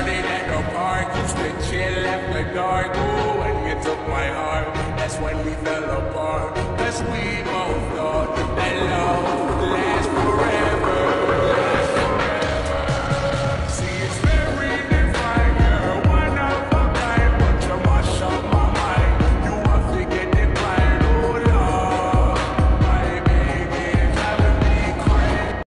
started at the park, used to chill after dark. Ooh, when you took my heart, that's when we fell apart. Cause we both thought that love would last forever. See, it's very divine, you're one of a kind, but you mash up my mind. You have to get declined, oh Lord. My baby, driving me crazy.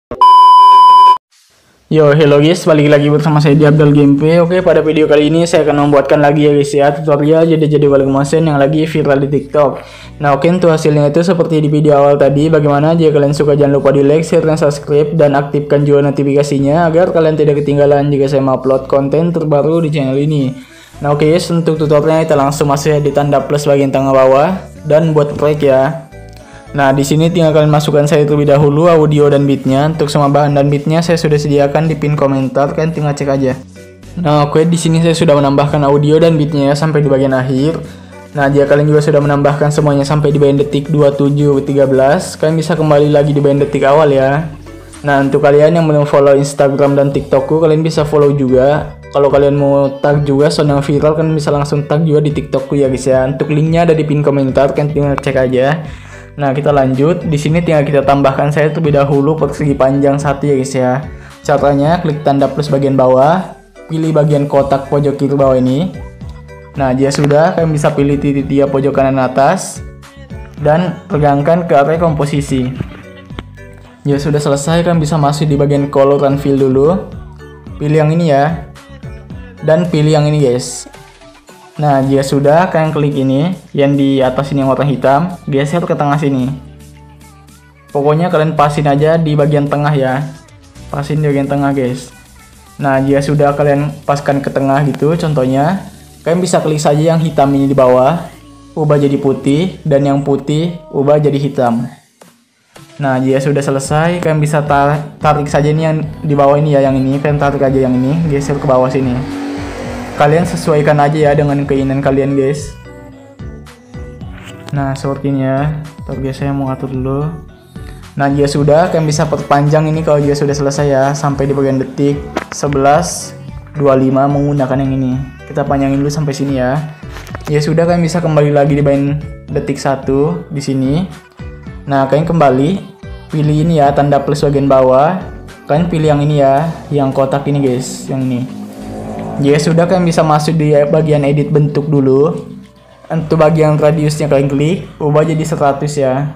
Yo, hello guys, balik lagi bersama saya di Abdul Gameplay. Oke, pada video kali ini saya akan membuatkan lagi ya guys ya, tutorial jadi Walking Motion yang lagi viral di TikTok. Nah, oke, untuk hasilnya itu seperti di video awal tadi. Bagaimana? Jika kalian suka jangan lupa di like, share, dan subscribe, dan aktifkan juga notifikasinya agar kalian tidak ketinggalan jika saya upload konten terbaru di channel ini. Nah, oke guys, untuk tutorialnya kita langsung masuk ya di tanda plus bagian tengah bawah dan buat track ya. Nah, di sini tinggal kalian masukkan saya terlebih dahulu audio dan beatnya. Untuk semua bahan dan beatnya saya sudah sediakan di pin komentar, kalian tinggal cek aja. Nah, oke, di sini saya sudah menambahkan audio dan beatnya sampai di bagian akhir. Nah, jika kalian juga sudah menambahkan semuanya sampai di bagian detik 27:13, kalian bisa kembali lagi di bagian detik awal ya. Nah, untuk kalian yang belum follow Instagram dan TikTokku, kalian bisa follow juga. Kalau kalian mau tag juga sound yang viral, kalian bisa langsung tag juga di TikTokku ya guys ya. Untuk linknya ada di pin komentar, kalian tinggal cek aja. Nah, kita lanjut. Di sini tinggal kita tambahkan saya terlebih dahulu persegi panjang 1 ya guys ya. Caranya klik tanda plus bagian bawah, pilih bagian kotak pojok kiri bawah ini. Nah, jika sudah, kalian bisa pilih titik 3 pojok kanan atas dan regangkan ke area komposisi. Jika sudah selesai, kalian bisa masuk di bagian color and fill dulu. Pilih yang ini ya. Dan pilih yang ini guys. Nah, jika sudah, kalian klik ini yang di atas ini yang warna hitam, geser ke tengah sini. Pokoknya kalian pasin aja di bagian tengah ya. Pasin di bagian tengah guys. Nah, jika sudah kalian paskan ke tengah gitu, contohnya kalian bisa klik saja yang hitam ini di bawah, ubah jadi putih, dan yang putih ubah jadi hitam. Nah, jika sudah selesai, kalian bisa tarik saja ini yang di bawah ini ya, yang ini. Kalian tarik aja yang ini, geser ke bawah sini. Kalian sesuaikan aja ya dengan keinginan kalian guys. Nah, seperti ini ya. Tapi saya mau atur dulu. Nah, jika sudah, kalian bisa perpanjang ini kalau jika sudah selesai ya, sampai di bagian detik 11:25 menggunakan yang ini. Kita panjangin dulu sampai sini ya. Ya sudah, kalian bisa kembali lagi di bagian detik 1 di sini. Nah, kalian kembali pilih ini ya, tanda plus bagian bawah. Kalian pilih yang ini ya, yang kotak ini guys, yang ini. Jika sudah, kalian bisa masuk di bagian edit bentuk dulu. Untuk bagian radiusnya kalian klik, ubah jadi 100 ya.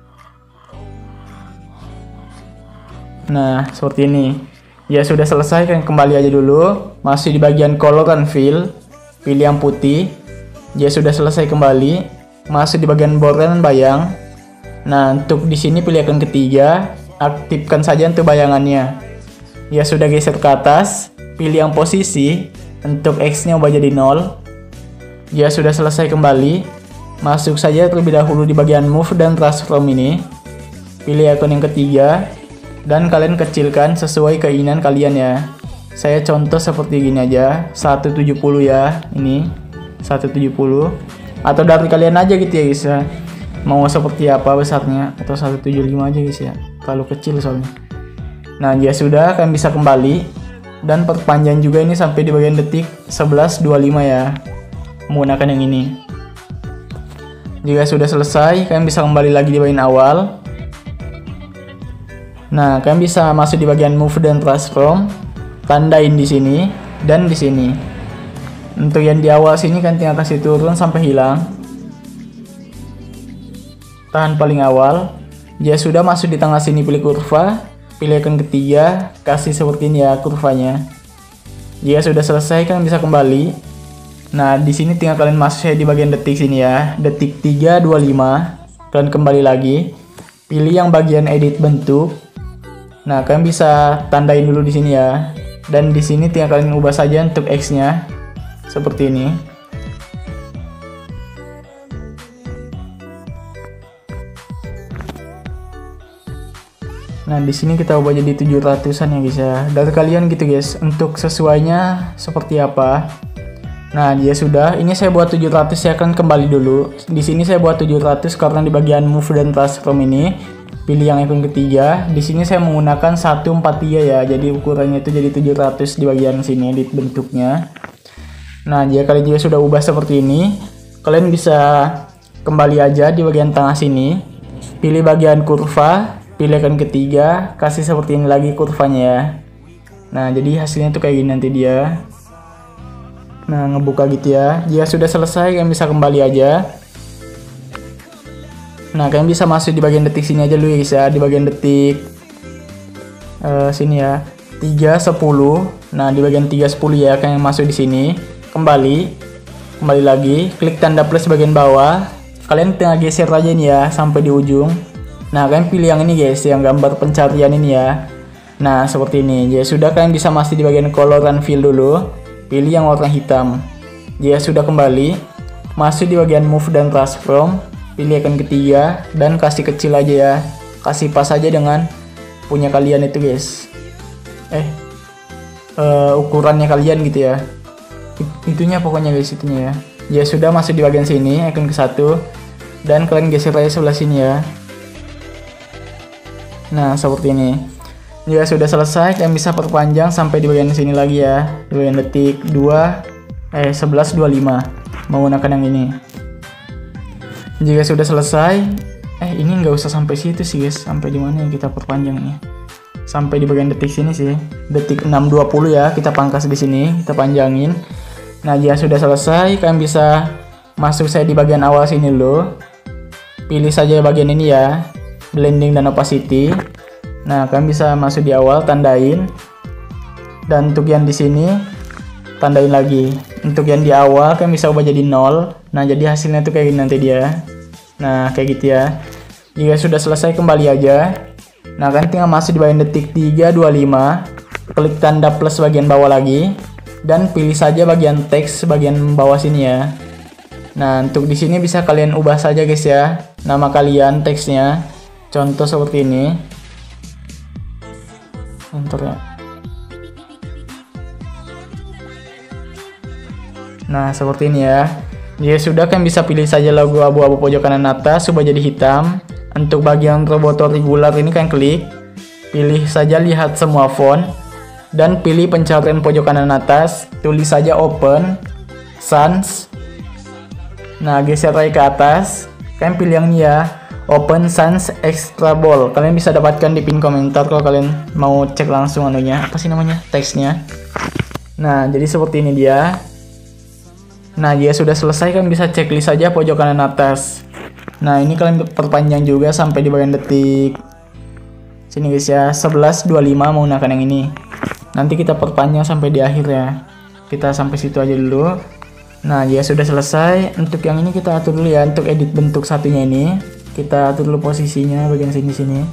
Nah, seperti ini. Ya sudah selesai, kalian kembali aja dulu. Masuk di bagian color and fill, pilih yang putih. Jika sudah selesai, kembali masuk di bagian border dan bayang. Nah, untuk di sini pilih icon ketiga, aktifkan saja untuk bayangannya. Ya sudah, geser ke atas, pilih yang posisi, untuk X-nya ubah jadi 0. Ya sudah selesai, kembali masuk saja terlebih dahulu di bagian move dan transform ini. Pilih icon yang ketiga dan kalian kecilkan sesuai keinginan kalian ya. Saya contoh seperti gini aja, 170 ya, ini 170, atau dari kalian aja gitu ya guys ya, mau seperti apa besarnya, atau 175 aja guys ya, kalau kecil soalnya. Nah, ya sudah, kalian bisa kembali dan perpanjang juga ini sampai di bagian detik 11:25 ya, menggunakan yang ini. Jika sudah selesai, kalian bisa kembali lagi di bagian awal. Nah, kalian bisa masuk di bagian move dan transform, tandain di sini dan di sini. Untuk yang di awal sini kan tinggal kasih turun sampai hilang. Tahan paling awal. Jika sudah, masuk di tengah sini, pilih kurva. Pilih icon ketiga, kasih seperti ini ya kurvanya. Jika sudah selesai, kalian bisa kembali. Nah, di sini tinggal kalian masuk di bagian detik sini ya, detik 3:25. Kalian kembali lagi, pilih yang bagian edit bentuk. Nah, kalian bisa tandain dulu di sini ya. Dan di sini tinggal kalian ubah saja untuk X-nya seperti ini. Nah, di sini kita ubah jadi 700-an ya guys ya. Dari kalian gitu guys, untuk sesuainya seperti apa. Nah, ya sudah, ini saya buat 700 ya, kan kembali dulu. Di sini saya buat 700 karena di bagian move dan transform ini pilih yang icon ketiga. Di sini saya menggunakan 143 ya. Jadi ukurannya itu jadi 700 di bagian sini edit bentuknya. Nah, jika kalian juga sudah ubah seperti ini, kalian bisa kembali aja di bagian tengah sini. Pilih bagian kurva, pilih icon ketiga, kasih seperti ini lagi kurvanya ya. Nah, jadi hasilnya tuh kayak gini nanti dia. Nah, ngebuka gitu ya. Jika sudah selesai, kalian bisa kembali aja. Nah, kalian bisa masuk di bagian detik sini aja dulu ya guys ya. Di bagian detik sini ya, 3.10. Nah, di bagian 3.10 ya, kalian masuk di sini. Kembali lagi, klik tanda plus bagian bawah. Kalian tinggal geser aja nih ya sampai di ujung. Nah, kalian pilih yang ini guys, yang gambar pencarian ini ya. Nah, seperti ini. Ya sudah, kalian bisa masuk di bagian color and fill dulu. Pilih yang warna hitam. Jika sudah kembali, masuk di bagian move dan transform. Pilih icon ketiga dan kasih kecil aja ya. Kasih pas aja dengan punya kalian itu guys. Ukurannya kalian gitu ya. Itunya pokoknya guys, itunya ya. Ya sudah, masuk di bagian sini icon ke-1 dan kalian geser aja sebelah sini ya. Nah, seperti ini. Jika sudah selesai, kalian bisa perpanjang sampai di bagian sini lagi ya. Di bagian detik 11.25 menggunakan yang ini. Jika sudah selesai, ini nggak usah sampai situ sih guys. Sampai di mana yang kita perpanjang nih? Sampai di bagian detik sini sih. Detik 6.20 ya, kita pangkas di sini, kita panjangin. Nah, jika sudah selesai, kalian bisa masuk saya di bagian awal sini dulu. Pilih saja bagian ini ya, blending dan opacity. Nah, kalian bisa masuk di awal, tandain. Dan untuk yang di sini, tandain lagi. Untuk yang di awal, kalian bisa ubah jadi 0. Nah, jadi hasilnya tuh kayak gini nanti dia. Nah, kayak gitu ya. Jika sudah selesai, kembali aja. Nah, kalian tinggal masuk di bagian detik 3.25. Klik tanda plus bagian bawah lagi. Dan pilih saja bagian teks bagian bawah sini ya. Nah, untuk di sini bisa kalian ubah saja guys ya. Nama kalian, teksnya. Contoh seperti ini. Enter ya. Nah, seperti ini ya. Jika sudah, kalian bisa pilih saja logo abu-abu pojok kanan atas ubah jadi hitam. Untuk bagian roboto regular ini kalian klik. Pilih saja lihat semua font. Dan pilih pencarian pojok kanan atas. Tulis saja open sans. Nah, geser lagi ke atas. Kalian pilih yang ini ya, open sans extra bold. Kalian bisa dapatkan di pin komentar kalau kalian mau cek langsung anunya, apa sih namanya, teksnya. Nah, jadi seperti ini dia. Nah, jika sudah selesai, kalian bisa checklist saja pojok kanan atas. Nah, ini kalian perpanjang juga sampai di bagian detik sini guys ya, 11.25 menggunakan yang ini. Nanti kita perpanjang sampai di akhir ya. Kita sampai situ aja dulu. Nah, jika sudah selesai, untuk yang ini kita atur dulu ya. Untuk edit bentuk satunya ini, kita atur dulu posisinya bagian sini-sini.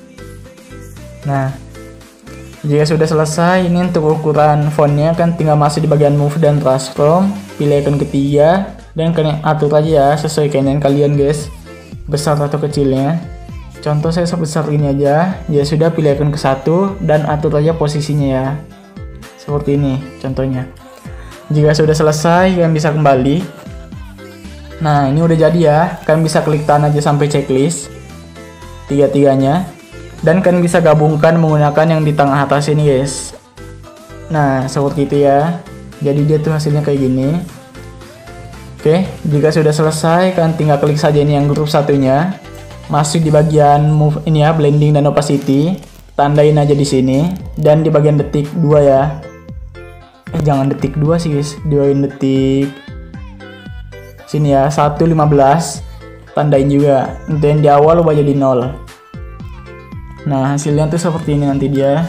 Nah, jika sudah selesai, ini untuk ukuran fontnya kan tinggal masuk di bagian move dan transform. Pilih icon ketiga dan kalian atur aja ya sesuai keinginan kalian guys, besar atau kecilnya. Contoh saya sebesar ini aja. Ya sudah, pilih icon ke-1 dan atur aja posisinya ya. Seperti ini contohnya. Jika sudah selesai, kalian bisa kembali. Nah, ini udah jadi ya. Kalian bisa klik tahan aja sampai checklist tiga-tiganya. Dan kalian bisa gabungkan menggunakan yang di tengah atas ini guys. Nah, seperti itu ya. Jadi dia tuh hasilnya kayak gini. Oke, jika sudah selesai, kalian tinggal klik saja ini yang grup satunya. Masuk di bagian move ini ya, blending dan opacity. Tandain aja di sini dan di bagian detik 2 ya. Jangan detik 2 sih guys, di bagian detik sini ya, 1.15. Tandain juga. Dan di awal ubah jadi 0. Nah, hasilnya tuh seperti ini nanti dia.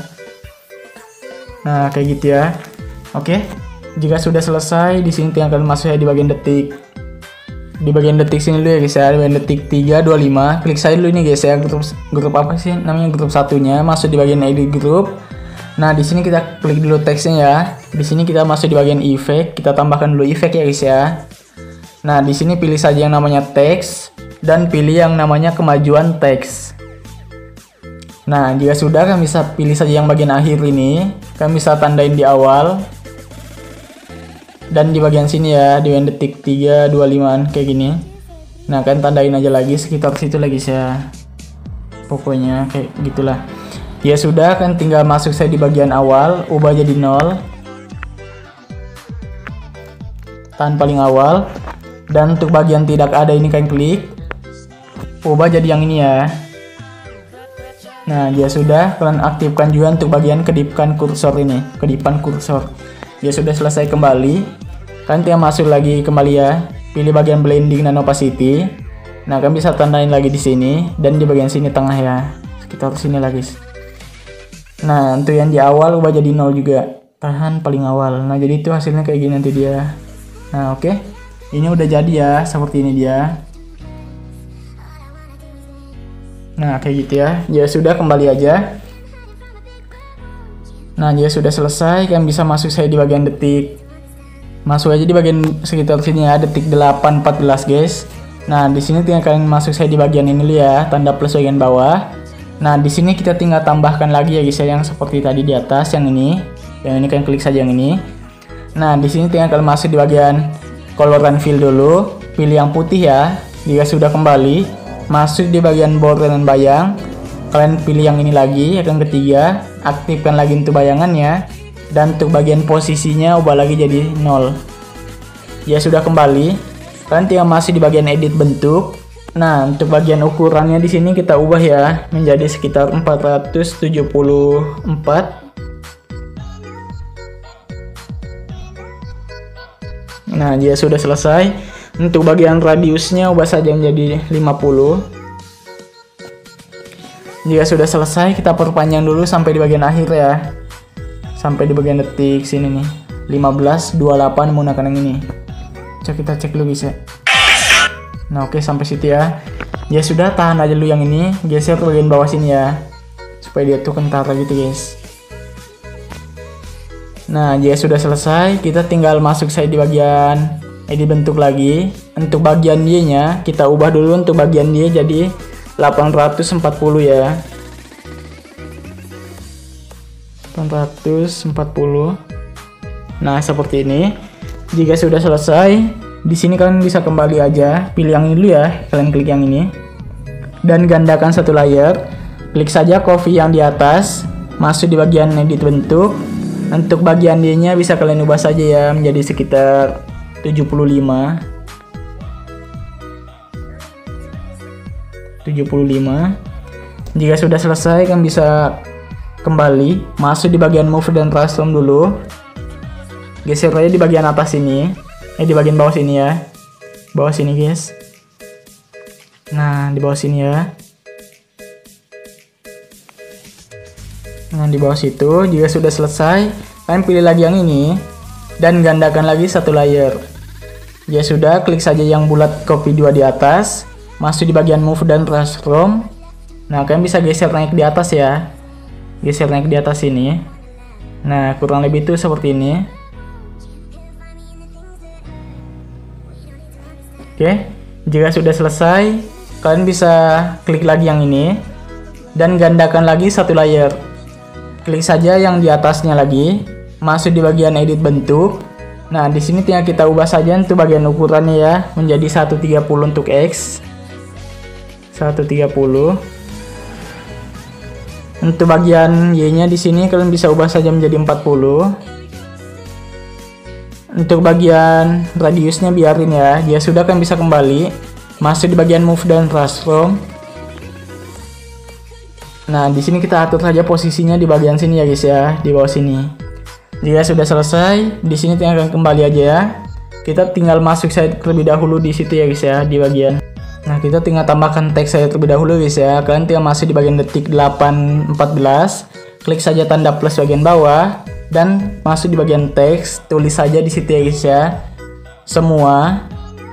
Nah, kayak gitu ya. Oke. Jika sudah selesai, di sini tinggal kalian masuk ya di bagian detik. Di bagian detik sini dulu ya guys ya, di bagian detik 3.25. Klik saya dulu ini guys ya, grup apa sih namanya, grup satunya. Masuk di bagian edit group. Nah, di sini kita klik dulu teksnya ya. Di sini kita masuk di bagian efek, kita tambahkan dulu efek ya guys ya. Nah, di sini pilih saja yang namanya teks dan pilih yang namanya kemajuan teks. Nah, jika sudah, kalian bisa pilih saja yang bagian akhir ini. Kalian bisa tandain di awal. Dan di bagian sini ya, di bagian detik 3.25 kayak gini. Nah, kalian tandain aja lagi sekitar situ lagi ya. pokoknya kayak gitulah. Ya sudah, kan tinggal masuk saya di bagian awal, ubah jadi 0 tahan paling awal, dan untuk bagian tidak ada ini kan klik ubah jadi yang ini ya. Nah ya sudah, kalian aktifkan juga untuk bagian kedipkan kursor ini, kedipan kursor. Ya sudah selesai kembali, kan tinggal masuk lagi kembali ya, pilih bagian blending dan opacity. Nah kalian bisa tandain lagi di sini dan di bagian sini tengah ya, sekitar sini lagi. Nah untuk yang di awal ubah jadi 0 juga, tahan paling awal. Nah jadi itu hasilnya kayak gini nanti dia. Nah oke, ini udah jadi ya, seperti ini dia. Nah kayak gitu ya. Ya sudah, kembali aja. Nah dia sudah selesai, kalian bisa masuk saya di bagian detik. Masuk aja di bagian sekitar sini ya, detik 8.14 guys. Nah di sini tinggal kalian masuk saya di bagian ini ya, tanda plus bagian bawah. Nah di sini kita tinggal tambahkan lagi ya guys ya, yang seperti tadi di atas, yang ini kan klik saja yang ini. Nah di sini tinggal kalian masuk di bagian color and fill dulu, pilih yang putih ya. Jika sudah kembali, masuk di bagian border dan bayang, kalian pilih yang ini lagi, yang ketiga, aktifkan lagi untuk bayangannya, dan untuk bagian posisinya ubah lagi jadi 0. Ya sudah kembali, kalian tinggal masuk di bagian edit bentuk. Nah, untuk bagian ukurannya di sini kita ubah ya menjadi sekitar 474. Nah, dia sudah selesai. Untuk bagian radiusnya ubah saja menjadi 50. Jika sudah selesai, kita perpanjang dulu sampai di bagian akhir ya. Sampai di bagian detik sini nih. 15.28 menggunakan yang ini. Kita cek dulu bisa. Nah oke, sampai situ ya. Ya sudah, tahan aja dulu yang ini, geser ke bagian bawah sini ya, supaya dia tuh kentara gitu guys. Nah dia sudah selesai, kita tinggal masuk saya di bagian edit bentuk lagi. Untuk bagian dia nya kita ubah dulu, untuk bagian dia jadi 840 ya, 840. Nah seperti ini. Jika sudah selesai, di sini kalian bisa kembali aja, pilih yang ini dulu ya, kalian klik yang ini dan gandakan satu layer. Klik saja copy yang di atas, masuk di bagian edit bentuk. Untuk bagian D-nya bisa kalian ubah saja ya menjadi sekitar 75. Jika sudah selesai, kalian bisa kembali masuk di bagian move dan transform dulu. Geser aja di bagian atas ini, di bagian bawah sini ya, bawah sini guys. Nah di bawah sini ya. Nah di bawah situ. Jika sudah selesai, kalian pilih lagi yang ini dan gandakan lagi satu layer. Ya sudah, klik saja yang bulat copy 2 di atas, masuk di bagian move dan transform. Nah kalian bisa geser naik di atas ya, geser naik di atas ini. Nah kurang lebih itu seperti ini. Oke, jika sudah selesai, kalian bisa klik lagi yang ini dan gandakan lagi satu layer. Klik saja yang di atasnya lagi, masuk di bagian edit bentuk. Nah, di sini tinggal kita ubah saja untuk bagian ukurannya ya menjadi 130 untuk X. 130. Untuk bagian Y-nya di sini kalian bisa ubah saja menjadi 40. Untuk bagian radiusnya biarin ya. Dia sudah kan bisa kembali masuk di bagian move dan transform. Nah di sini kita atur saja posisinya di bagian sini ya guys ya, di bawah sini. Jika sudah selesai, di sini tinggal kembali aja ya. Kita tinggal masuk saya terlebih dahulu di situ ya guys ya, di bagian. Nah kita tinggal tambahkan teks saya terlebih dahulu guys ya. Kalian tinggal masuk di bagian detik 8.14, klik saja tanda plus bagian bawah dan masuk di bagian teks, tulis saja di situ ya guys ya, semua.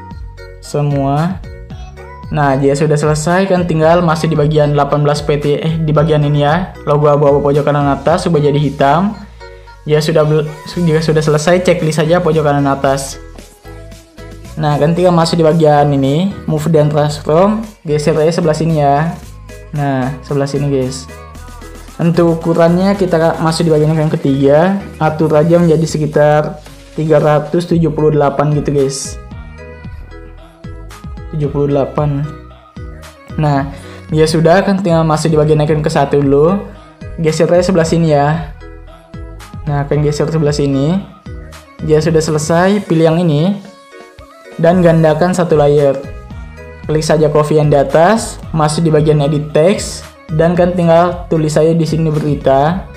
Nah jika sudah selesai, kan tinggal masuk di bagian 18 PT di bagian ini ya, logo abu-abu pojok kanan atas ubah jadi hitam. Jika sudah selesai, checklist saja pojok kanan atas. Nah kan tinggal masuk di bagian ini, move dan transform, geser aja sebelah sini ya. Nah sebelah sini guys. Untuk ukurannya kita masuk di bagian yang ketiga, atur aja menjadi sekitar 378 gitu guys. 78. Nah Ya sudah, kan tinggal masuk di bagian icon ke 1 dulu. Geser aja sebelah sini ya. Nah, akan geser sebelah sini. Dia sudah selesai, pilih yang ini dan gandakan 1 layer. Klik saja copy yang di atas, masuk di bagian edit text dan kan tinggal tulis saja di sini berita.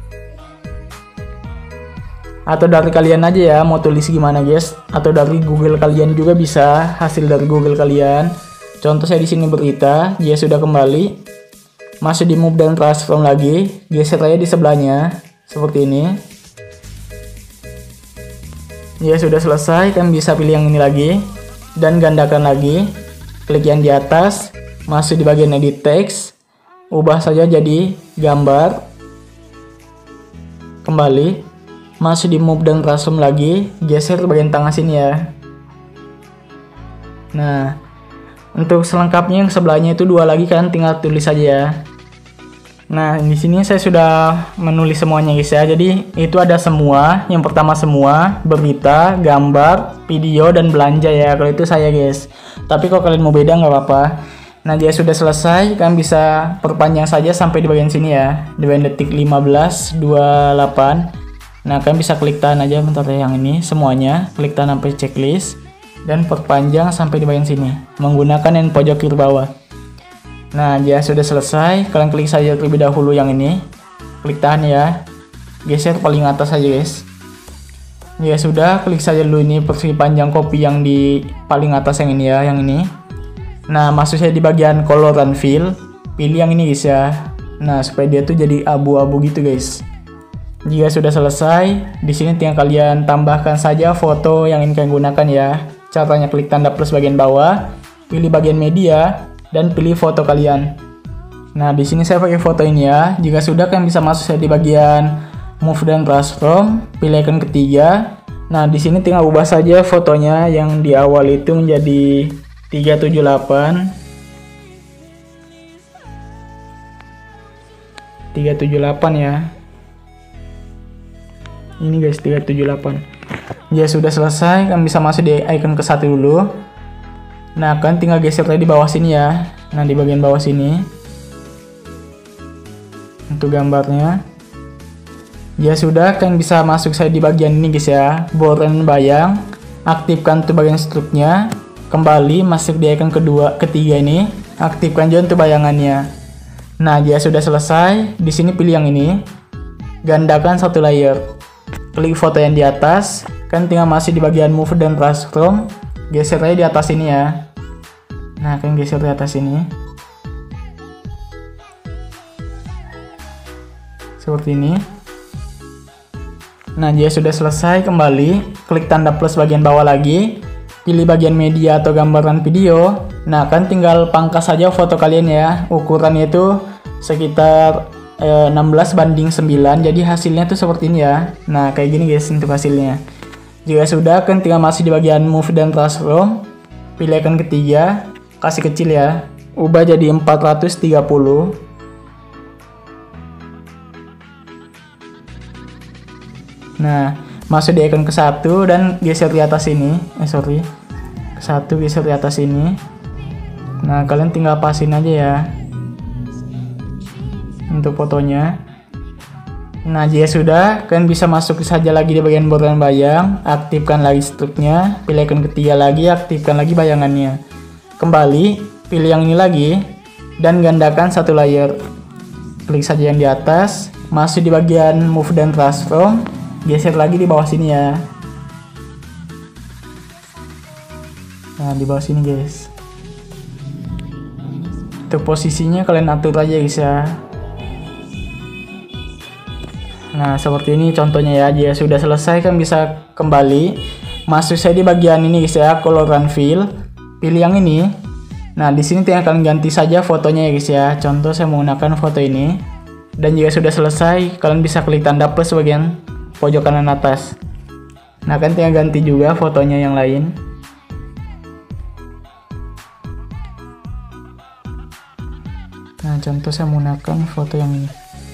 Atau dari kalian aja ya, mau tulis gimana guys? Atau dari Google kalian juga bisa, hasil dari Google kalian. Contoh saya di sini berita. Dia sudah kembali, masuk di move dan transform lagi, geser aja di sebelahnya seperti ini. Ya sudah selesai, kalian bisa pilih yang ini lagi dan gandakan lagi. Klik yang di atas, masuk di bagian edit text, ubah saja jadi gambar. Kembali, masuk di move dan transform lagi, geser bagian tengah sini ya. Nah, untuk selengkapnya yang sebelahnya itu 2 lagi kan, tinggal tulis saja ya. Nah, di sini saya sudah menulis semuanya guys ya. Jadi itu ada semua. Yang pertama semua, berita, gambar, video, dan belanja ya. Kalau itu saya guys. Tapi kalau kalian mau beda nggak apa-apa. Nah, dia sudah selesai. Kalian bisa perpanjang saja sampai di bagian sini ya. Di bagian detik 15:28. Nah, kalian bisa klik tahan aja bentar ya yang ini semuanya. Klik tahan sampai checklist dan perpanjang sampai di bagian sini menggunakan yang pojok kiri bawah. Nah, dia sudah selesai. Kalian klik saja terlebih dahulu yang ini. Klik tahan ya. Geser paling atas saja guys. Ya sudah, klik saja dulu ini persegi panjang copy yang di paling atas yang ini ya, yang ini. Nah, masuk saya di bagian color and fill. Pilih yang ini guys ya. Nah, supaya dia tuh jadi abu-abu gitu guys. Jika sudah selesai, di sini tinggal kalian tambahkan saja foto yang ingin kalian gunakan ya. Caranya klik tanda plus bagian bawah, pilih bagian media, dan pilih foto kalian. Nah, di sini saya pakai foto ini ya. Jika sudah, kalian bisa masuk saya di bagian move dan transform, pilih icon ketiga. Nah, di sini tinggal ubah saja fotonya yang di awal itu menjadi 378. 378 ya. Ini guys 378. Ya sudah selesai, kalian bisa masuk di icon ke 1 dulu. Nah, kan tinggal geser tadi di bawah sini ya. Nah, di bagian bawah sini untuk gambarnya. Ya sudah, kalian bisa masuk saya di bagian ini guys ya, border bayang. Aktifkan tuh bagian struknya. Kembali masuk di icon ketiga ini, aktifkan juga untuk bayangannya. Nah, dia sudah selesai. Di sini pilih yang ini, gandakan 1 layer. Klik foto yang di atas, kan tinggal masih di bagian move dan transform, geser aja di atas ini ya. Nah, kan geser di atas ini seperti ini. Nah, dia sudah selesai. Kembali klik tanda plus bagian bawah lagi, pilih bagian media atau gambaran video. Nah, kan tinggal pangkas saja foto kalian ya. Ukurannya itu sekitar 16:9, jadi hasilnya tuh seperti ini ya. Nah, kayak gini guys untuk hasilnya. Jika sudah, kan tinggal masih di bagian move dan transform, pilih icon ketiga, kasih kecil ya, ubah jadi 430. Nah, masuk di icon ke 1 dan geser di atas ini. Ke 1 geser di atas ini. Nah, kalian tinggal pasin aja ya untuk fotonya. Nah, jika sudah, kalian bisa masuk saja lagi di bagian border bayang, aktifkan lagi struknya, pilih icon ketiga lagi, aktifkan lagi bayangannya. Kembali, pilih yang ini lagi, dan gandakan 1 layer. Klik saja yang di atas, masuk di bagian move dan transform, geser lagi di bawah sini ya. Nah, di bawah sini guys. Untuk posisinya kalian atur aja guys ya. Nah, seperti ini contohnya ya. Jika sudah selesai, kan bisa kembali masuk saya di bagian ini guys ya, color and fill. Pilih yang ini. Nah, di sini tinggal kalian ganti saja fotonya ya guys ya. Contoh saya menggunakan foto ini. Dan jika sudah selesai, kalian bisa klik tanda plus bagian pojok kanan atas. Nah, kan tinggal ganti juga fotonya yang lain. Nah, contoh saya menggunakan foto yang ini.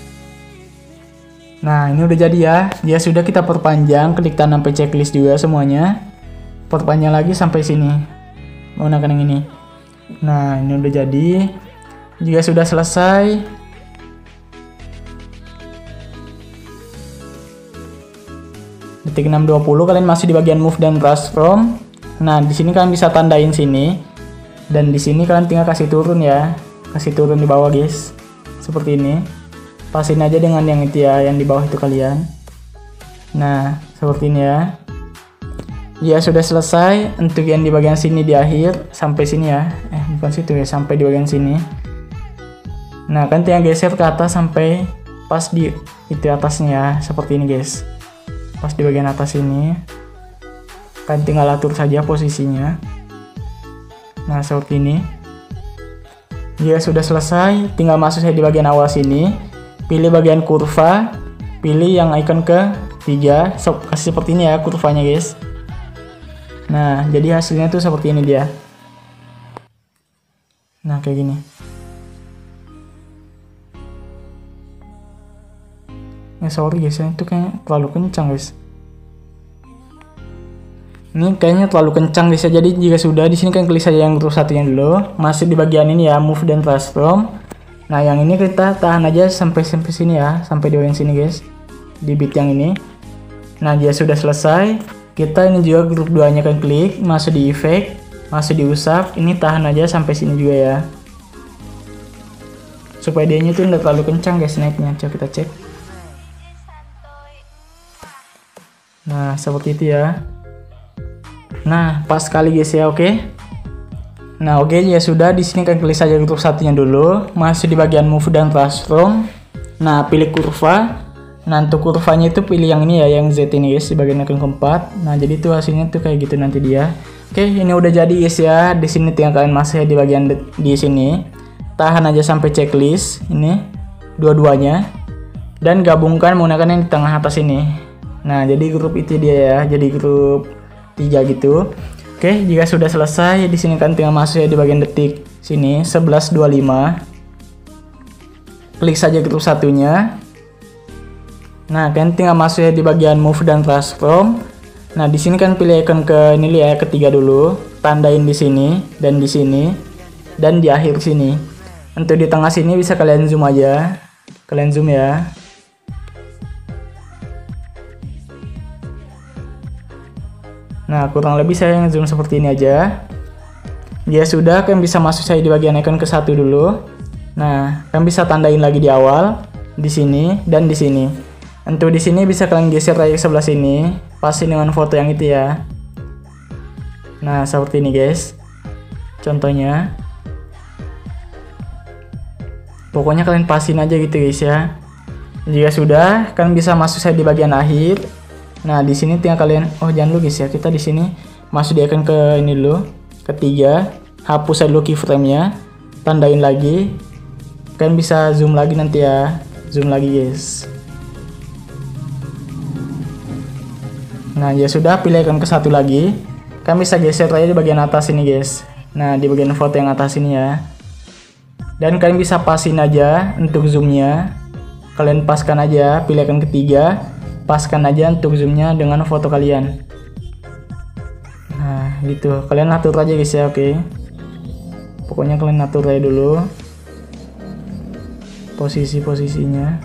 Nah, ini udah jadi ya. Ya sudah, kita perpanjang, klik tanam sampai checklist juga semuanya. Perpanjang lagi sampai sini. Menggunakan yang ini. Nah, ini udah jadi. Jika sudah selesai, detik 6.20 kalian masih di bagian move dan transform. Nah, di sini kalian bisa tandain sini. Dan di sini kalian tinggal kasih turun ya. Kasih turun di bawah, guys. Seperti ini. Pasin aja dengan yang itu ya, yang di bawah itu kalian. Nah, seperti ini ya. Ya sudah selesai. Untuk yang di bagian sini di akhir sampai sini ya. Bukan situ ya, sampai di bagian sini. Nah, kan tinggal geser ke atas sampai pas di itu atasnya ya, seperti ini guys. Pas di bagian atas ini. Kan tinggal atur saja posisinya. Nah, seperti ini. Jika sudah selesai, tinggal masuk saya di bagian awal sini. Pilih bagian kurva, pilih yang icon ke 3, kasih seperti ini ya kurvanya guys. Nah, jadi hasilnya tuh seperti ini dia. Nah, kayak gini. Sorry guys, itu kayaknya terlalu kencang guys. Ini kayaknya terlalu kencang guys ya. Jadi jika sudah, di sini kan klik saja yang grup satunya dulu. Masih di bagian ini ya, move dan transform. Nah, yang ini kita tahan aja sampai sini ya, sampai di bagian sini guys. Di bit yang ini. Nah, jika sudah selesai, kita ini juga grup 2-nya kan klik, masuk di efek, masuk di usap. Ini tahan aja sampai sini juga ya. Supaya dia tuh nggak terlalu kencang guys naiknya. Coba kita cek. Nah, seperti itu ya. Nah, pas sekali guys ya, oke. Nah, oke ya sudah, di sini kan klik saja grup satunya dulu, masih di bagian move dan transform. Nah, pilih kurva. Nah, untuk kurvanya itu pilih yang ini ya, yang Z ini guys, di bagian icon keempat. Nah, jadi tuh hasilnya tuh kayak gitu nanti dia. Oke, ini udah jadi guys ya. Di sini tinggal kalian masuk ya di bagian di sini. Tahan aja sampai checklist ini dua-duanya dan gabungkan menggunakan yang di tengah atas ini. Nah, jadi grup itu dia ya, jadi grup 3 gitu. Oke, jika sudah selesai, di sini kan tinggal masuk ya di bagian detik sini 11.25. Klik saja grup satunya. Nah, kan tinggal masuk ya di bagian move dan transform. Nah, di sini kan pilih icon ke ini ya, ketiga dulu, tandain di sini dan di sini dan di akhir sini. Untuk di tengah sini bisa kalian zoom aja. Kalian zoom ya. Nah, kurang lebih saya yang zoom seperti ini aja. Ya sudah, kalian bisa masuk saya di bagian icon ke 1 dulu. Nah, kalian bisa tandain lagi di awal, di sini dan di sini. Untuk di sini bisa kalian geser lagi ke sebelah sini, pasin dengan foto yang itu ya. Nah, seperti ini guys. Contohnya. Pokoknya kalian pasin aja gitu guys ya. Jika sudah, kalian bisa masuk saya di bagian akhir. Nah, di sini tinggal kalian, jangan dulu guys ya, kita di sini masuk di icon ke ini dulu, ketiga, hapus aja dulu keyframe-nya, tandain lagi, kalian bisa zoom lagi nanti ya, zoom lagi guys. Nah, ya sudah, pilih icon ke 1 lagi, kalian bisa geser aja di bagian atas ini guys. Nah, di bagian foto yang atas ini ya, dan kalian bisa pasin aja untuk zoomnya, kalian paskan aja, pilih icon ketiga. Paskan aja untuk zoomnya dengan foto kalian. Nah, gitu. Kalian atur aja guys ya, oke. Pokoknya kalian atur aja dulu posisi-posisinya.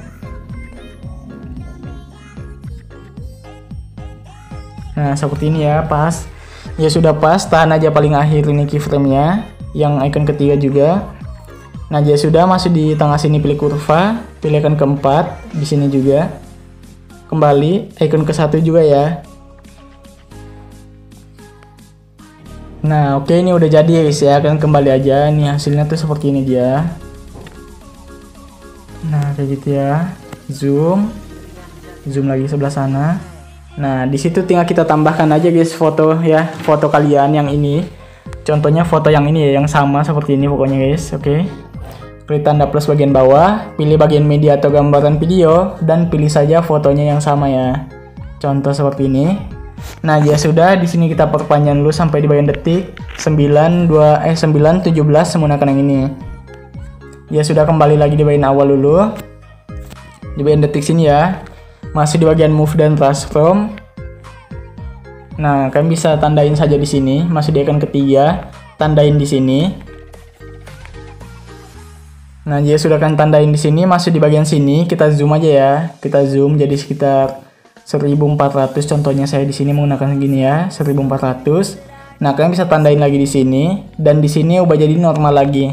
Nah, seperti ini ya, pas. Ya sudah pas, tahan aja paling akhir ini keyframe-nya, yang icon ketiga juga. Nah, ya sudah, masuk di tengah sini pilih kurva, pilih icon keempat, di sini juga. Kembali icon ke 1 juga ya. Nah, oke, ini udah jadi ya guys ya. Kalian kembali aja. Nih hasilnya tuh seperti ini dia. Nah, kayak gitu ya. Zoom lagi sebelah sana. Nah, di situ tinggal kita tambahkan aja guys foto ya, foto kalian yang ini. Contohnya foto yang ini ya, yang sama seperti ini pokoknya guys. Oke. Klik tanda plus bagian bawah, pilih bagian media atau gambaran video, dan pilih saja fotonya yang sama ya. Contoh seperti ini. Nah, ya sudah, di sini kita perpanjang dulu sampai di bagian detik 9:17 menggunakan yang ini. Ya sudah, kembali lagi di bagian awal dulu. Di bagian detik sini ya. Masih di bagian move dan transform. Nah, kalian bisa tandain saja di sini, masih di icon ketiga, tandain di sini. Nah, dia sudah kan tandain di sini, masuk di bagian sini. Kita zoom aja ya. Kita zoom jadi sekitar 1400. Contohnya saya di sini menggunakan gini ya, 1400. Nah, kalian bisa tandain lagi di sini dan di sini ubah jadi normal lagi.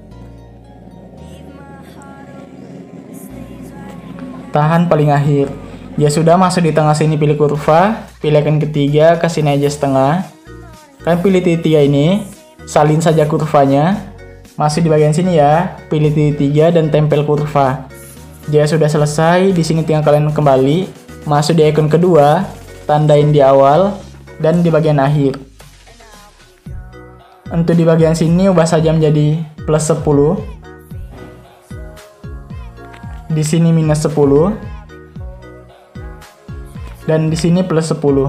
Tahan paling akhir. Ya sudah, masuk di tengah sini, pilih kurva, pilih icon ketiga, kasih aja setengah. Kalian pilih titik 3 ini, salin saja kurvanya. Masuk di bagian sini ya, pilih titik 3 dan tempel kurva. Jika sudah selesai, di sini tinggal kalian kembali, masuk di icon kedua, tandain di awal dan di bagian akhir. Untuk di bagian sini ubah saja menjadi plus 10. Di sini minus 10. Dan di sini plus 10.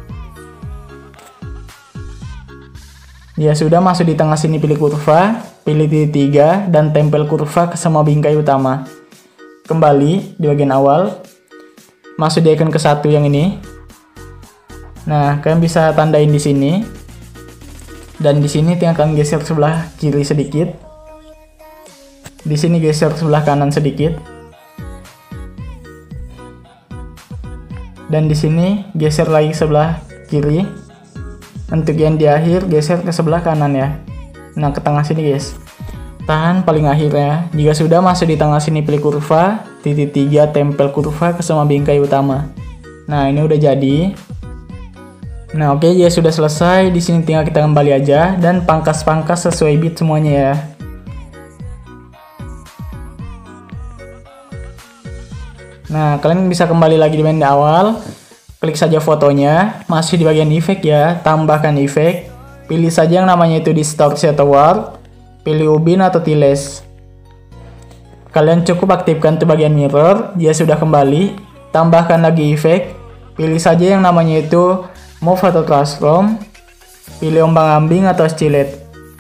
Ya sudah, masuk di tengah sini, pilih kurva, pilih titik 3 dan tempel kurva ke semua bingkai utama. Kembali di bagian awal, masuk di icon ke-1 yang ini. Nah, kalian bisa tandain di sini. Dan di sini tinggal kalian geser sebelah kiri sedikit. Di sini geser sebelah kanan sedikit. Dan di sini geser lagi sebelah kiri. Untuk yang di akhir geser ke sebelah kanan ya. Nah, ke tengah sini guys. Tahan paling akhir ya. Jika sudah, masuk di tengah sini, pilih kurva, titik 3 tempel kurva ke semua bingkai utama. Nah, ini udah jadi. Nah, oke, ya sudah selesai. Di sini tinggal kita kembali aja dan pangkas-pangkas sesuai bit semuanya ya. Nah, kalian bisa kembali lagi di menu awal. Klik saja fotonya, masih di bagian efek ya, tambahkan efek. Pilih saja yang namanya itu distorsi atau warp. Pilih ubin atau tiles. Kalian cukup aktifkan tuh bagian mirror. Dia sudah kembali, tambahkan lagi efek. Pilih saja yang namanya itu move atau transform. Pilih ombang-ambing atau oscillate.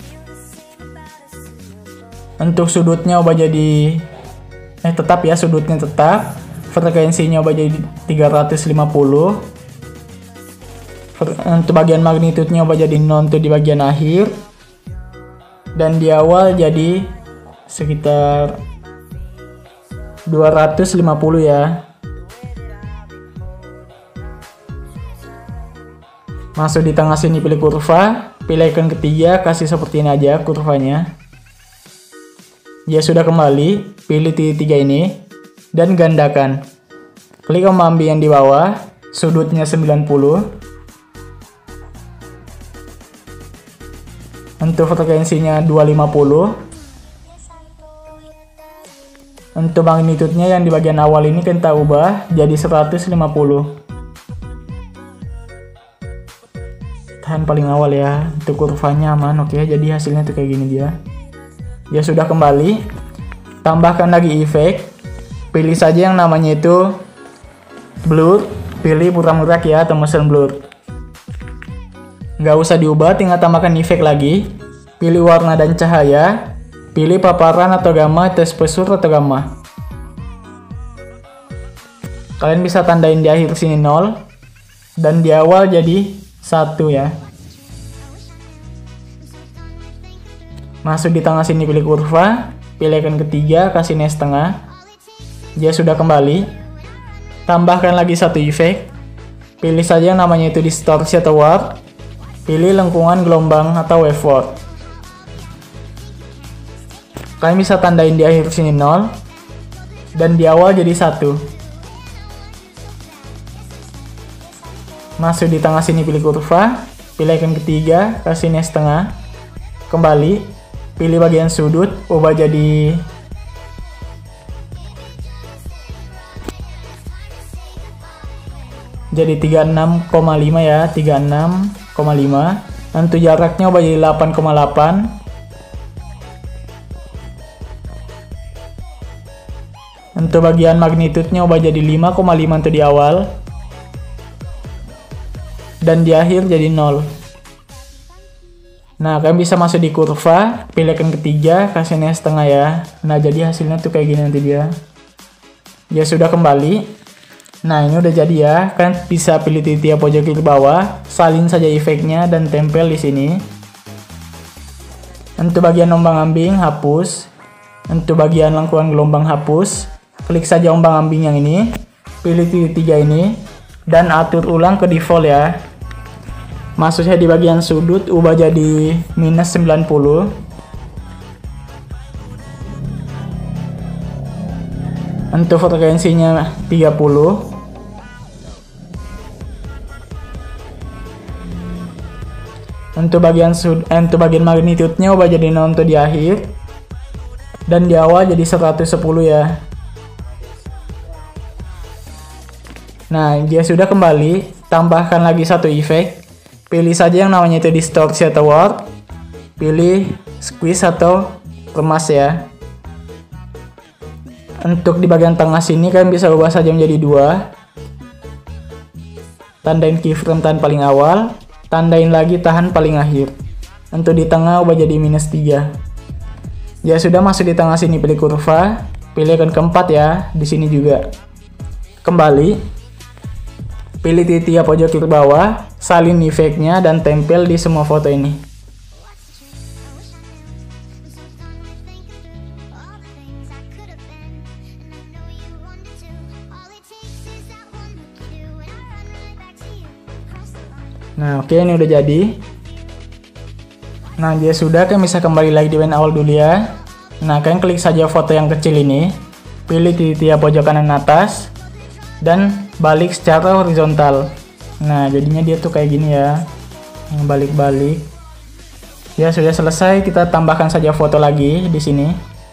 Untuk sudutnya ubah jadi tetap ya, sudutnya tetap. Frekuensinya ubah jadi 350. Untuk bagian magnitudenya ubah jadi 0 tuh di bagian akhir. Dan di awal jadi sekitar 250 ya. Masuk di tengah sini, pilih kurva, pilih icon ketiga, kasih seperti ini aja kurvanya. Ya sudah, kembali, pilih titik 3 ini dan gandakan. Klik ombang-ambing yang di bawah, sudutnya 90. Untuk frekuensinya 250. Untuk magnitudenya yang di bagian awal ini kita ubah jadi 150. Tahan paling awal ya, untuk kurvanya aman. Oke, jadi hasilnya tuh kayak gini dia. Ya sudah, kembali, tambahkan lagi efek. Pilih saja yang namanya itu blur, pilih putar gerak ya atau motion blur. Nggak usah diubah, tinggal tambahkan efek lagi. Pilih warna dan cahaya, pilih paparan atau gamma atau exposure atau gamma. Kalian bisa tandain di akhir sini 0 dan di awal jadi 1 ya. Masuk di tengah sini, pilih kurva, pilih icon ketiga, kasih nilai setengah. Dia sudah kembali, tambahkan lagi satu efek. Pilih saja yang namanya itu distorsi atau warp. Pilih lengkungan gelombang atau waveford. Kalian bisa tandain di akhir sini 0 dan di awal jadi 1. Masuk di tengah sini, pilih kurva, pilih icon ketiga, kasih nilai setengah. Kembali, pilih bagian sudut, ubah jadi jadi 36,5 ya, 36,5. Untuk jaraknya ubah jadi 8,8. Untuk bagian magnitudenya ubah jadi 5,5 untuk di awal. Dan di akhir jadi 0. Nah, kalian bisa masuk di kurva, pilih icon ketiga, kasih nilai setengah ya. Nah, jadi hasilnya tuh kayak gini nanti dia. Ya sudah, kembali. Nah, ini udah jadi ya. Kalian bisa pilih titik pojok kiri bawah, salin saja efeknya dan tempel di sini. Untuk bagian ombang-ambing hapus. Untuk bagian lengkungan gelombang hapus, klik saja ombang-ambing yang ini, pilih titik 3 ini, dan atur ulang ke default ya. Maksudnya di bagian sudut ubah jadi minus 90. Untuk frekuensinya 30. Untuk bagian magnitude-nya ubah jadi 0 untuk di akhir. Dan di awal jadi 110 ya. Nah, jika sudah kembali, tambahkan lagi satu efek. Pilih saja yang namanya itu distorsi atau warp. Pilih squeeze atau remas ya. Untuk di bagian tengah sini kalian bisa ubah saja menjadi 2. Tandain keyframe tahan paling awal, tandain lagi tahan paling akhir. Untuk di tengah ubah jadi minus 3. Ya sudah masuk di tengah sini, pilih kurva, pilih icon keempat ya, di sini juga. Kembali, pilih titik 3 pojok kiri bawah, salin efeknya dan tempel di semua foto ini. Nah oke, ini udah jadi. Nah dia sudah, kalian bisa kembali lagi di awal dulu ya. Nah kalian klik saja foto yang kecil ini, pilih titik 3 pojok kanan atas, dan balik secara horizontal. Nah jadinya dia tuh kayak gini ya, yang balik-balik. Ya sudah selesai, kita tambahkan saja foto lagi di sini.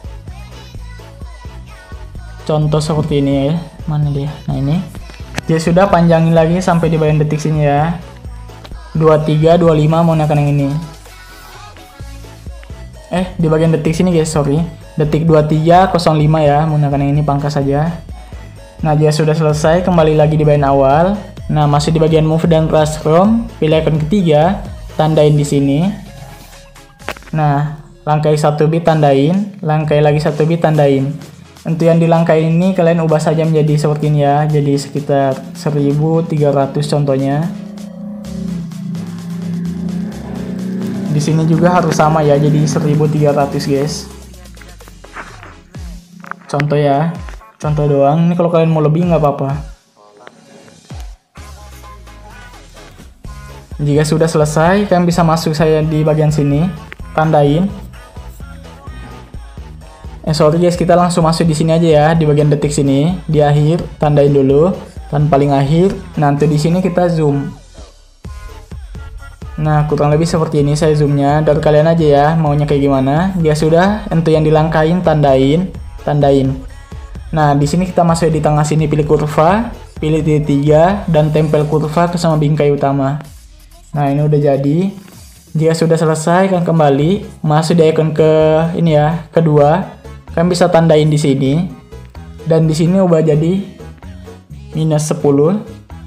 Contoh seperti ini ya, mana dia? Nah ini. Ya sudah, panjangin lagi sampai di bagian detik sini ya. 23, 25 menggunakan yang ini. Di bagian detik sini guys, sorry. Detik 23.05 ya, menggunakan yang ini, pangkas saja. Nah, jika sudah selesai, kembali lagi di bagian awal. Nah, masih di bagian move dan transform, pilih icon ketiga, tandain di sini. Nah, langkai 1 bit tandain, langkai lagi 1 bit tandain. Untuk yang di langkai ini kalian ubah saja menjadi seperti ini ya, jadi sekitar 1300 contohnya. Di sini juga harus sama ya, jadi 1300 guys. Contoh ya, contoh doang. Ini kalau kalian mau lebih nggak apa-apa. Jika sudah selesai, kalian bisa masuk saya di bagian sini, tandain. Sorry guys, kita langsung masuk di sini aja ya, di bagian detik sini, di akhir, tandain dulu, dan paling akhir. Nanti di sini kita zoom. Nah, kurang lebih seperti ini saya zoomnya, dari kalian aja ya, maunya kayak gimana. Ya sudah, untuk yang dilangkain, tandain. Nah, di sini kita masuk di tengah sini, pilih kurva, pilih titik 3, dan tempel kurva ke sama bingkai utama. Nah, ini udah jadi. Jika sudah selesai, kalian kembali, masuk di icon ke ini ya, kedua. Kalian bisa tandain di sini, dan di sini ubah jadi minus 10.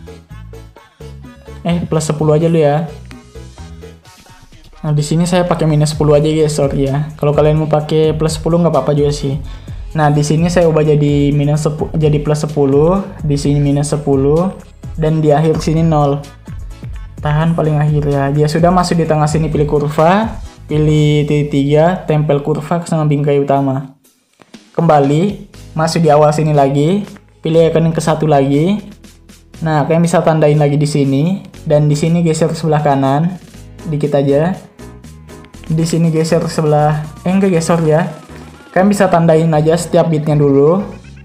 Plus 10 aja dulu ya. Nah di sini saya pakai minus 10 aja guys, sorry ya. Kalau kalian mau pakai plus 10 nggak apa-apa juga sih. Nah di sini saya ubah jadi minus 10, jadi plus 10, di sini minus 10, dan di akhir sini 0. Tahan paling akhir ya. Dia sudah masuk di tengah sini, pilih kurva, pilih titik 3, tempel kurva ke sama bingkai utama. Kembali, masuk di awal sini lagi, pilih icon ke satu lagi. Nah kalian bisa tandain lagi di sini, dan di sini geser sebelah kanan, dikit aja. Di sini geser sebelah, enggak geser ya. Kalian bisa tandain aja setiap bitnya dulu.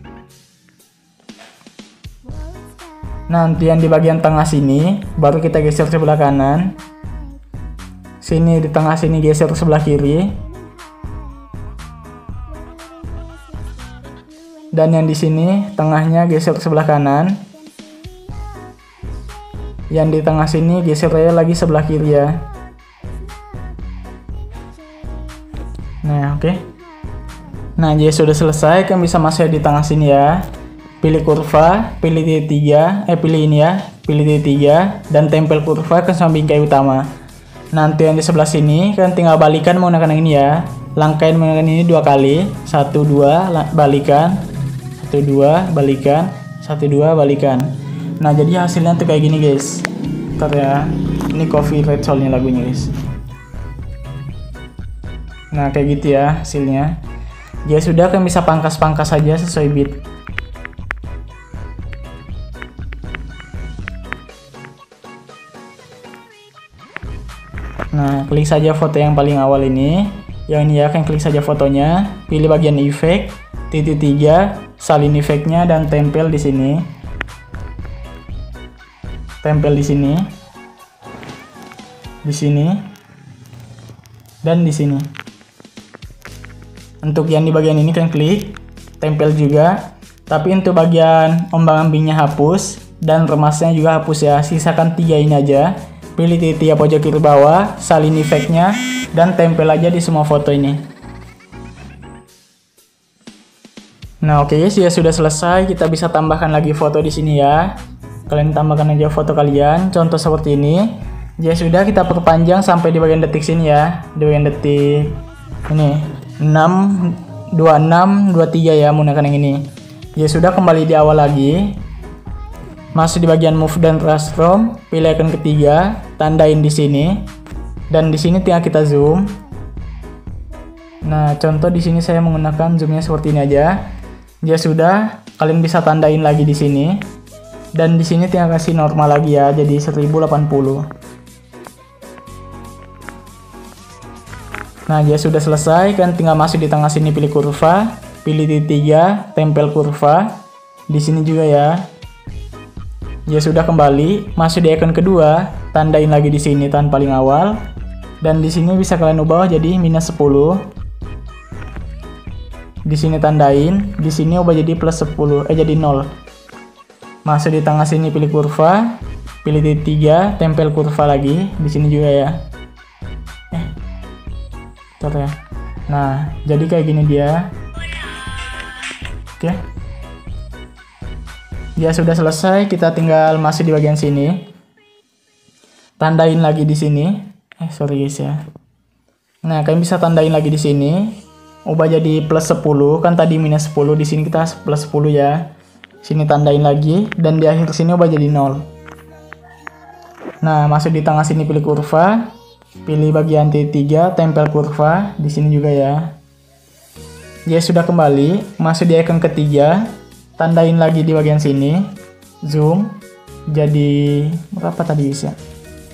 Nanti yang di bagian tengah sini, baru kita geser sebelah kanan. Sini di tengah sini geser sebelah kiri. Dan yang di sini tengahnya geser sebelah kanan. Yang di tengah sini geser lagi sebelah kiri ya. Nah, oke. Nah, jadi sudah selesai, kalian bisa masuk di tengah sini ya. Pilih kurva, pilih titik 3, pilih ini ya, pilih titik 3, dan tempel kurva ke samping bingkai utama. Nanti yang di sebelah sini, kalian tinggal balikan menggunakan yang ini ya. Langkain menggunakan ini 2 kali, 1, 2, balikan, 1, 2, balikan, 1, 2, balikan. Nah, jadi hasilnya tuh kayak gini guys. Ntar ya, ini copyright soalnya lagunya guys. Nah kayak gitu ya hasilnya. Ya sudah, kalian bisa pangkas-pangkas saja sesuai bit. Nah, klik saja foto yang paling awal ini. Yang ini ya, kalian klik saja fotonya, pilih bagian efek, titik 3, salin efeknya dan tempel di sini. Tempel di sini. Di sini. Dan di sini. Untuk yang di bagian ini kalian klik, tempel juga. Tapi untuk bagian ombang-ambingnya hapus dan remasnya juga hapus ya. Sisakan 3 ini aja. Pilih titik pojok kiri bawah, salin efeknya, dan tempel aja di semua foto ini. Nah, oke guys, ya sudah selesai. Kita bisa tambahkan lagi foto di sini ya. Kalian tambahkan aja foto kalian. Contoh seperti ini. Ya sudah, kita perpanjang sampai di bagian detik sini ya. Di bagian detik ini 6, 26, 23 ya, menggunakan yang ini. Ya sudah, kembali di awal lagi. Masuk di bagian move dan transform, pilih icon ketiga, tandain di sini. Dan di sini tinggal kita zoom. Nah, contoh di sini saya menggunakan zoomnya seperti ini aja. Ya sudah, kalian bisa tandain lagi di sini. Dan di sini tinggal kasih normal lagi ya, jadi 1080. Nah, ya sudah selesai, kan tinggal masuk di tengah sini, pilih kurva, pilih titik 3, tempel kurva. Di sini juga ya. Ya sudah, kembali, masuk di icon kedua, tandain lagi di sini tan paling awal. Dan di sini bisa kalian ubah jadi -10. Di sini tandain, di sini ubah jadi +10, jadi 0. Masuk di tengah sini, pilih kurva, pilih titik 3, tempel kurva lagi, di sini juga ya. Ya. Nah, jadi kayak gini dia. Oke. Ya sudah selesai, kita tinggal masuk di bagian sini. Tandain lagi di sini. Sorry guys ya. Nah, kalian bisa tandain lagi di sini. Ubah jadi +10, kan tadi -10, di sini kita +10 ya. Sini tandain lagi dan di akhir sini ubah jadi 0. Nah, masuk di tengah sini, pilih kurva. Pilih bagian titik 3, tempel kurva, di sini juga ya. Ya sudah, kembali, masuk di icon ketiga, tandain lagi di bagian sini, zoom, jadi berapa tadi guys ya?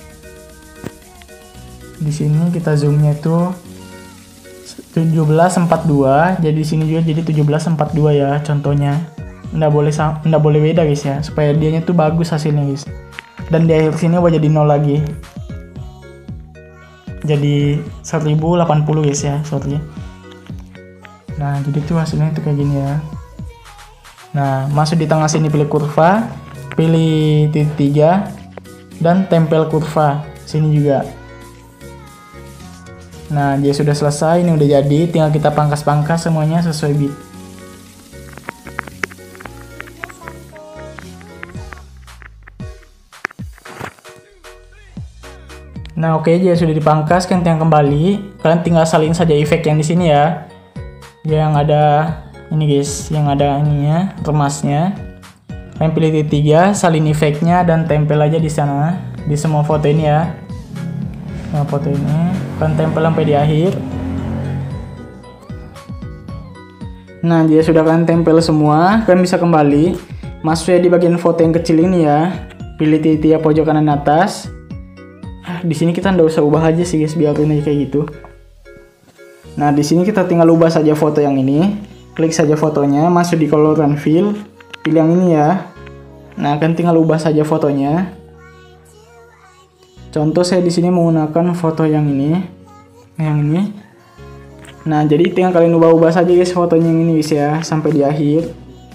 Di sini kita zoomnya itu 1742, jadi di sini juga jadi 1742 ya, contohnya. Nggak boleh beda guys ya, supaya dianya tuh bagus hasilnya guys. Dan di akhir sini ubah jadi 0 lagi. Jadi 1080 guys ya, sorry. Nah, jadi tuh hasilnya itu kayak gini ya. Nah, masuk di tengah sini, pilih kurva, pilih titik 3 dan tempel kurva sini juga. Nah, dia sudah selesai, ini udah jadi, tinggal kita pangkas-pangkas semuanya sesuai bit. Nah, oke, jadi sudah dipangkas, kan tinggal kembali. Kalian tinggal salin saja efek yang di sini ya. Yang ada ini guys, yang ada ininya, remasnya. Kalian pilih titik 3, salin efeknya dan tempel aja di sana, di semua foto ini ya. Nah, foto ini kalian tempel sampai di akhir. Nah, dia sudah kalian tempel semua. Kalian bisa kembali, masuk ya di bagian foto yang kecil ini ya. Pilih titik pojok kanan atas. Di sini kita nggak usah ubah aja sih guys, biar ini kayak gitu. Nah, di sini kita tinggal ubah saja foto yang ini. Klik saja fotonya, masuk di color and fill, pilih yang ini ya. Nah, kan tinggal ubah saja fotonya. Contoh saya di sini menggunakan foto yang ini, Nah, jadi tinggal kalian ubah-ubah saja guys fotonya yang ini guys ya, sampai di akhir.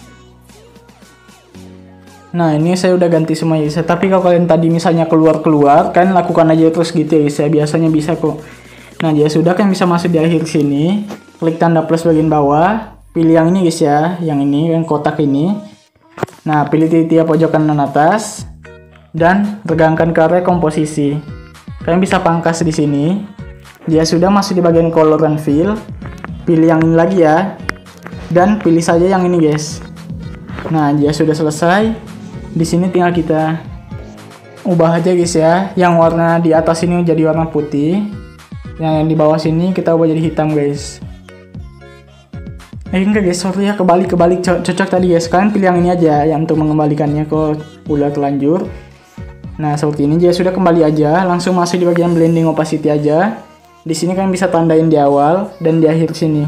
Nah, ini saya udah ganti semua guys. Tapi kalau kalian tadi misalnya keluar, kalian lakukan aja terus gitu ya guys ya. Biasanya bisa kok. Nah, ya sudah, kan bisa masuk di akhir sini. Klik tanda plus bagian bawah. Pilih yang ini guys ya. Yang ini, yang kotak ini. Nah, pilih titik pojok kanan atas. Dan regangkan ke area komposisi. Kalian bisa pangkas di sini. Ya sudah, masuk di bagian color and fill. Pilih yang ini lagi ya. Dan pilih saja yang ini guys. Nah, ya sudah selesai. Di sini tinggal kita ubah aja guys ya. Yang warna di atas ini jadi warna putih. Yang di bawah sini kita ubah jadi hitam guys. Enggak guys, sorry ya, kebalik cocok tadi guys. Kalian pilih yang ini aja yang untuk mengembalikannya ke udah terlanjur. Nah seperti ini, jika sudah kembali aja, langsung masuk di bagian blending opacity aja. Di sini kalian bisa tandain di awal dan di akhir sini.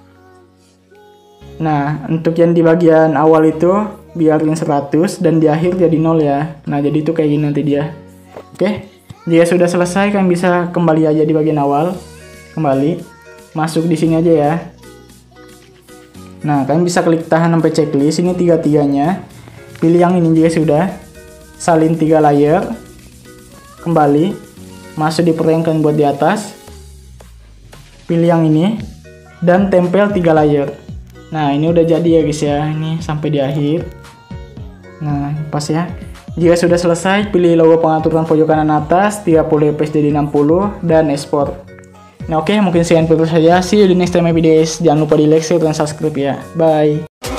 Nah untuk yang di bagian awal itu biarin 100 dan di akhir jadi 0 ya. Nah jadi itu kayak gini nanti dia. Oke, jika sudah selesai kalian bisa kembali aja di bagian awal, kembali masuk di sini aja ya. Nah, kalian bisa klik tahan sampai checklist, ini tiga-tiganya. Pilih yang ini juga sudah. Salin 3 layer. Kembali. Masuk di yang kalian buat di atas. Pilih yang ini. Dan tempel 3 layer. Nah, ini udah jadi ya guys ya. Ini sampai di akhir. Nah, pas ya. Jika sudah selesai, pilih logo pengaturan pojok kanan atas, 30 fps jadi 60, dan export. Nah oke, mungkin sekian video saja. See you di next time videos. Jangan lupa di like, share, dan subscribe ya. Bye.